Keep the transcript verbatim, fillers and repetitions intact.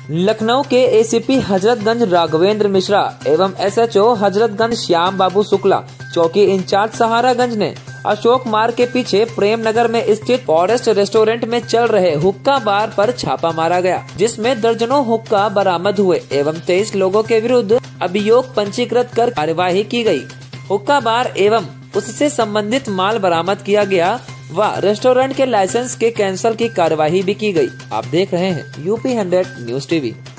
लखनऊ के एसीपी हजरतगंज राघवेंद्र मिश्रा एवं एसएचओ हजरतगंज श्याम बाबू शुक्ला, चौकी इंचार्ज सहारागंज ने अशोक मार्ग के पीछे प्रेम नगर में स्थित फॉरेस्ट रेस्टोरेंट में चल रहे हुक्का बार पर छापा मारा गया, जिसमें दर्जनों हुक्का बरामद हुए एवं तेईस लोगों के विरुद्ध अभियोग पंजीकृत कर कार्यवाही की गई। हुक्का बार एवं उससे संबंधित माल बरामद किया गया व रेस्टोरेंट के लाइसेंस के कैंसल की कार्यवाही भी की गई। आप देख रहे हैं यूपी हंड्रेड न्यूज टीवी।